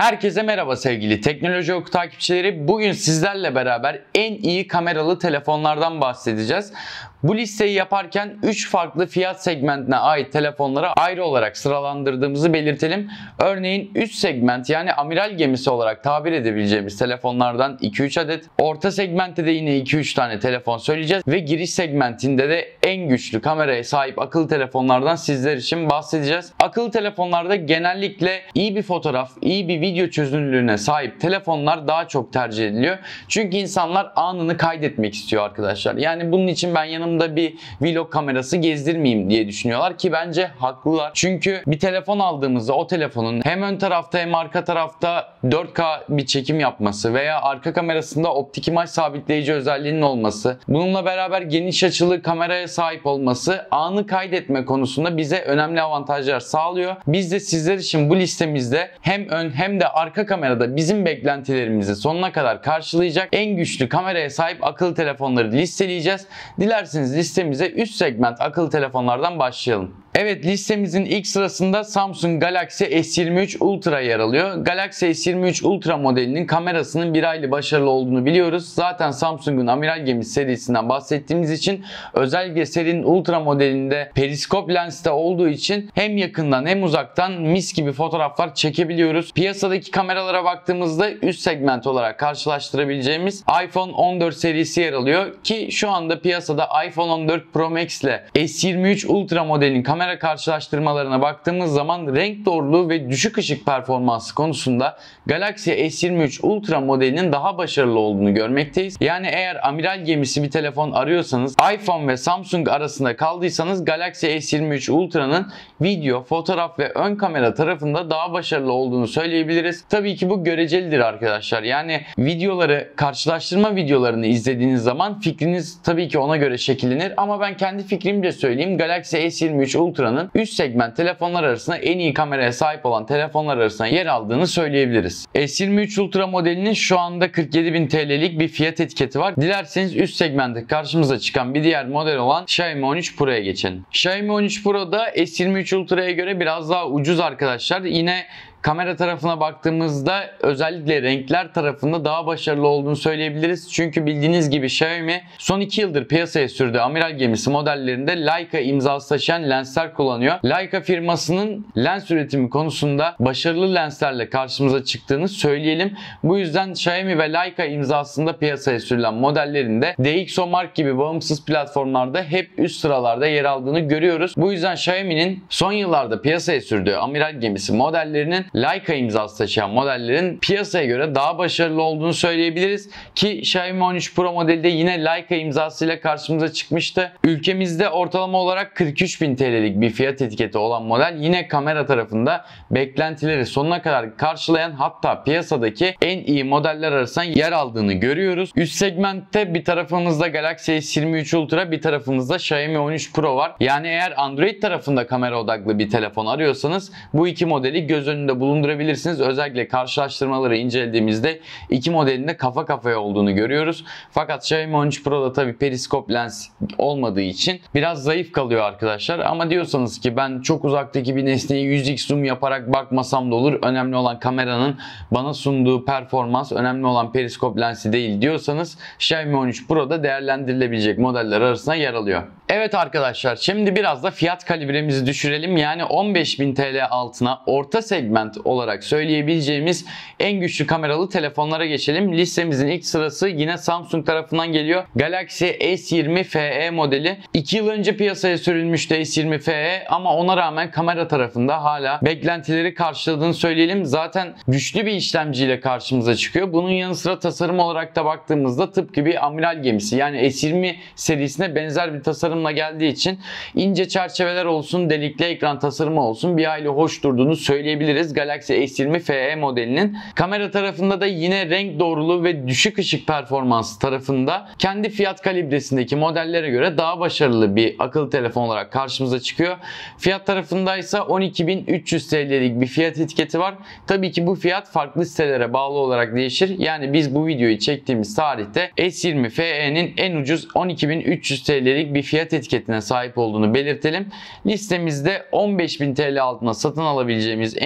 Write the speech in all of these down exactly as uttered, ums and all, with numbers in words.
Herkese merhaba sevgili Teknoloji Oku takipçileri. Bugün sizlerle beraber en iyi kameralı telefonlardan bahsedeceğiz. Bu listeyi yaparken üç farklı fiyat segmentine ait telefonlara ayrı olarak sıralandırdığımızı belirtelim. Örneğin üst segment yani amiral gemisi olarak tabir edebileceğimiz telefonlardan iki üç adet. Orta segmentte de yine iki üç tane telefon söyleyeceğiz. Ve giriş segmentinde de en güçlü kameraya sahip akıllı telefonlardan sizler için bahsedeceğiz. Akıllı telefonlarda genellikle iyi bir fotoğraf, iyi bir video çözünürlüğüne sahip telefonlar daha çok tercih ediliyor. Çünkü insanlar anını kaydetmek istiyor arkadaşlar. Yani bunun için ben yanımda bir vlog kamerası gezdirmeyeyim diye düşünüyorlar ki bence haklılar. Çünkü bir telefon aldığımızda o telefonun hem ön tarafta hem arka tarafta dört K bir çekim yapması veya arka kamerasında optik imaj sabitleyici özelliğinin olması, bununla beraber geniş açılı kameraya sahip olması anı kaydetme konusunda bize önemli avantajlar sağlıyor. Biz de sizler için bu listemizde hem ön hem de arka kamerada bizim beklentilerimizi sonuna kadar karşılayacak en güçlü kameraya sahip akıllı telefonları listeleyeceğiz. Dilerseniz listemize üst segment akıllı telefonlardan başlayalım. Evet, listemizin ilk sırasında Samsung Galaxy S yirmi üç Ultra yer alıyor. Galaxy S yirmi üç Ultra modelinin kamerasının bir hayli başarılı olduğunu biliyoruz. Zaten Samsung'un amiral gemisi serisinden bahsettiğimiz için özellikle serinin Ultra modelinde periskop lenste olduğu için hem yakından hem uzaktan mis gibi fotoğraflar çekebiliyoruz. Piyasadaki kameralara baktığımızda üst segment olarak karşılaştırabileceğimiz iPhone on dört serisi yer alıyor ki şu anda piyasada iPhone on dört Pro Max ile S yirmi üç Ultra modelinin kamera kamera karşılaştırmalarına baktığımız zaman renk doğruluğu ve düşük ışık performansı konusunda Galaxy S yirmi üç Ultra modelinin daha başarılı olduğunu görmekteyiz. Yani eğer amiral gemisi bir telefon arıyorsanız, iPhone ve Samsung arasında kaldıysanız Galaxy S yirmi üç Ultra'nın video, fotoğraf ve ön kamera tarafında daha başarılı olduğunu söyleyebiliriz. Tabii ki bu görecelidir arkadaşlar. Yani videoları, karşılaştırma videolarını izlediğiniz zaman fikriniz tabii ki ona göre şekillenir ama ben kendi fikrimce söyleyeyim. Galaxy S yirmi üç Ultra'nın üst segment telefonlar arasında en iyi kameraya sahip olan telefonlar arasında yer aldığını söyleyebiliriz. S yirmi üç Ultra modelinin şu anda kırk yedi bin T L'lik bir fiyat etiketi var. Dilerseniz üst segmentte karşımıza çıkan bir diğer model olan Xiaomi on üç Pro'ya geçelim. Xiaomi on üç Pro'da S yirmi üç Ultra'ya göre biraz daha ucuz arkadaşlar. Yine kamera tarafına baktığımızda özellikle renkler tarafında daha başarılı olduğunu söyleyebiliriz. Çünkü bildiğiniz gibi Xiaomi son iki yıldır piyasaya sürdüğü amiral gemisi modellerinde Leica imzası taşıyan lensler kullanıyor. Leica firmasının lens üretimi konusunda başarılı lenslerle karşımıza çıktığını söyleyelim. Bu yüzden Xiaomi ve Leica imzasında piyasaya sürülen modellerinde D X O Mark gibi bağımsız platformlarda hep üst sıralarda yer aldığını görüyoruz. Bu yüzden Xiaomi'nin son yıllarda piyasaya sürdüğü amiral gemisi modellerinin Leica imzası taşıyan modellerin piyasaya göre daha başarılı olduğunu söyleyebiliriz ki Xiaomi on üç Pro modeli de yine Leica imzasıyla karşımıza çıkmıştı. Ülkemizde ortalama olarak kırk üç bin T L'lik bir fiyat etiketi olan model yine kamera tarafında beklentileri sonuna kadar karşılayan, hatta piyasadaki en iyi modeller arasında yer aldığını görüyoruz. Üst segmentte bir tarafımızda Galaxy S yirmi üç Ultra, bir tarafımızda Xiaomi on üç Pro var. Yani eğer Android tarafında kamera odaklı bir telefon arıyorsanız bu iki modeli göz önünde bulundurabilirsiniz. Özellikle karşılaştırmaları incelediğimizde iki modelin de kafa kafaya olduğunu görüyoruz. Fakat Xiaomi on üç Pro'da tabi periskop lens olmadığı için biraz zayıf kalıyor arkadaşlar. Ama diyorsanız ki ben çok uzaktaki bir nesneye yüz x zoom yaparak bakmasam da olur, önemli olan kameranın bana sunduğu performans, önemli olan periskop lensi değil diyorsanız Xiaomi on üç Pro'da değerlendirilebilecek modeller arasında yer alıyor. Evet arkadaşlar, şimdi biraz da fiyat kalibremizi düşürelim. Yani on beş bin T L altına orta segment olarak söyleyebileceğimiz en güçlü kameralı telefonlara geçelim. Listemizin ilk sırası yine Samsung tarafından geliyor. Galaxy S yirmi F E modeli. iki yıl önce piyasaya sürülmüştü S yirmi F E ama ona rağmen kamera tarafında hala beklentileri karşıladığını söyleyelim. Zaten güçlü bir işlemciyle karşımıza çıkıyor. Bunun yanı sıra tasarım olarak da baktığımızda tıpkı bir amiral gemisi, yani S yirmi serisine benzer bir tasarımla geldiği için ince çerçeveler olsun, delikli ekran tasarımı olsun bir hayli hoş durduğunu söyleyebiliriz Galaxy S yirmi F E modelinin. Kamera tarafında da yine renk doğruluğu ve düşük ışık performansı tarafında kendi fiyat kalibresindeki modellere göre daha başarılı bir akıllı telefon olarak karşımıza çıkıyor. Fiyat tarafındaysa on iki bin üç yüz T L'lik bir fiyat etiketi var. Tabii ki bu fiyat farklı sitelere bağlı olarak değişir. Yani biz bu videoyu çektiğimiz tarihte S yirmi F E'nin en ucuz on iki bin üç yüz T L'lik bir fiyat etiketine sahip olduğunu belirtelim. Listemizde on beş bin T L altına satın alabileceğimiz en güçlü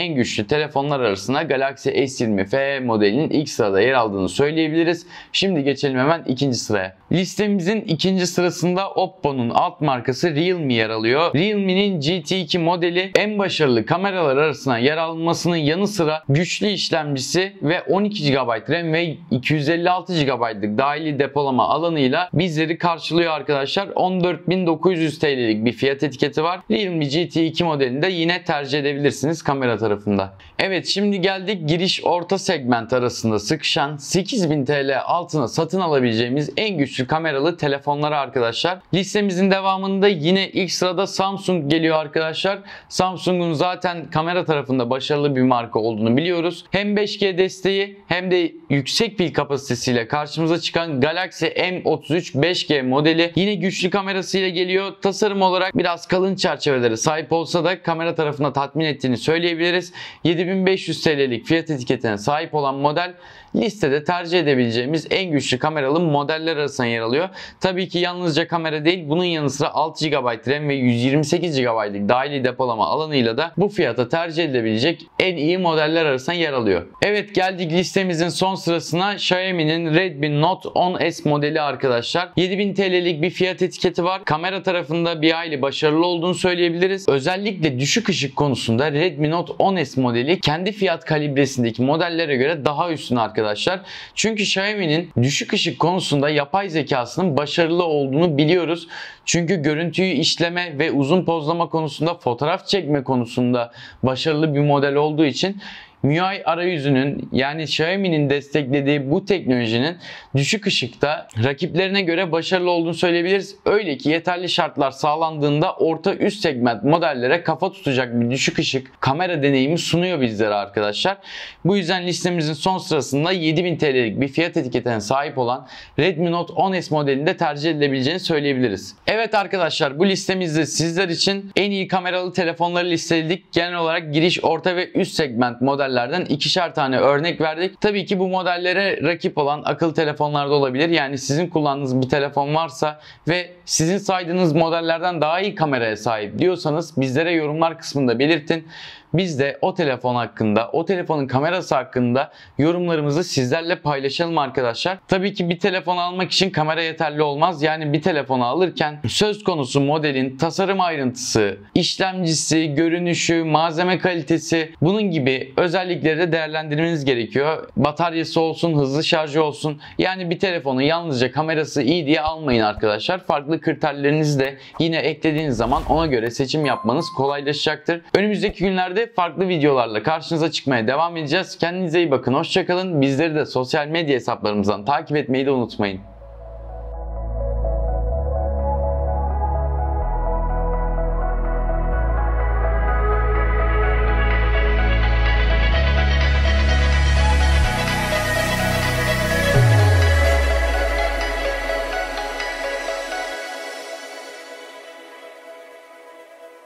güçlü telefonlar arasında Galaxy S yirmi F modelinin ilk sırada yer aldığını söyleyebiliriz. Şimdi geçelim hemen ikinci sıraya. Listemizin ikinci sırasında Oppo'nun alt markası Realme yer alıyor. Realme'nin G T iki modeli en başarılı kameralar arasına yer almasının yanı sıra güçlü işlemcisi ve on iki gigabayt RAM ve iki yüz elli altı gigabaytlık dahili depolama alanıyla bizleri karşılıyor arkadaşlar. on dört bin dokuz yüz TL'lik bir fiyat etiketi var. Realme G T iki modelini de yine tercih edebilirsiniz kamera tarafında. Evet, şimdi geldik giriş orta segment arasında sıkışan sekiz bin TL altına satın alabileceğimiz en güçlü kameralı telefonları arkadaşlar. Listemizin devamında yine ilk sırada Samsung geliyor arkadaşlar. Samsung'un zaten kamera tarafında başarılı bir marka olduğunu biliyoruz. Hem beş G desteği hem de yüksek pil kapasitesiyle karşımıza çıkan Galaxy M otuz üç beş G modeli yine güçlü kamerasıyla geliyor. Tasarım olarak biraz kalın çerçevelere sahip olsa da kamera tarafında tatmin ettiğini söyleyebiliriz. yedi bin beş yüz TL'lik fiyat etiketine sahip olan model listede tercih edebileceğimiz en güçlü kameralı modeller arasında yer alıyor. Tabii ki yalnızca kamera değil, bunun yanı sıra altı gigabayt RAM ve yüz yirmi sekiz gigabaytlık dahili depolama alanıyla da bu fiyata tercih edilebilecek en iyi modeller arasında yer alıyor. Evet, geldik listemizin son sırasına. Xiaomi'nin Redmi Note on S modeli arkadaşlar. yedi bin TL'lik bir fiyat etiketi var. Kamera tarafında bir hayli başarılı olduğunu söyleyebiliriz. Özellikle düşük ışık konusunda Redmi Note on S modeli kendi fiyat kalibresindeki modellere göre daha üstün arkadaşlar. Çünkü Xiaomi'nin düşük ışık konusunda yapay zekasının başarılı olduğunu biliyoruz. Çünkü görüntüyü işleme ve uzun pozlama konusunda, fotoğraf çekme konusunda başarılı bir model olduğu için M I U I arayüzünün, yani Xiaomi'nin desteklediği bu teknolojinin düşük ışıkta rakiplerine göre başarılı olduğunu söyleyebiliriz. Öyle ki yeterli şartlar sağlandığında orta üst segment modellere kafa tutacak bir düşük ışık kamera deneyimi sunuyor bizlere arkadaşlar. Bu yüzden listemizin son sırasında yedi bin TL'lik bir fiyat etiketine sahip olan Redmi Note on S modelinde tercih edilebileceğini söyleyebiliriz. Evet arkadaşlar, bu listemizde sizler için en iyi kameralı telefonları listeledik. Genel olarak giriş, orta ve üst segment modeller ikişer tane örnek verdik. Tabii ki bu modellere rakip olan akıllı telefonlarda olabilir. Yani sizin kullandığınız bir telefon varsa ve sizin saydığınız modellerden daha iyi kameraya sahip diyorsanız bizlere yorumlar kısmında belirtin. Biz de o telefon hakkında, o telefonun kamerası hakkında yorumlarımızı sizlerle paylaşalım arkadaşlar. Tabii ki bir telefon almak için kamera yeterli olmaz. Yani bir telefonu alırken söz konusu modelin tasarım ayrıntısı, işlemcisi, görünüşü, malzeme kalitesi, bunun gibi özellikleri de değerlendirmeniz gerekiyor. Bataryası olsun, hızlı şarjı olsun. Yani bir telefonu yalnızca kamerası iyi diye almayın arkadaşlar. Farklı kriterlerinizi de yine eklediğiniz zaman ona göre seçim yapmanız kolaylaşacaktır. Önümüzdeki günlerde farklı videolarla karşınıza çıkmaya devam edeceğiz. Kendinize iyi bakın, hoşça kalın. Bizleri de sosyal medya hesaplarımızdan takip etmeyi de unutmayın.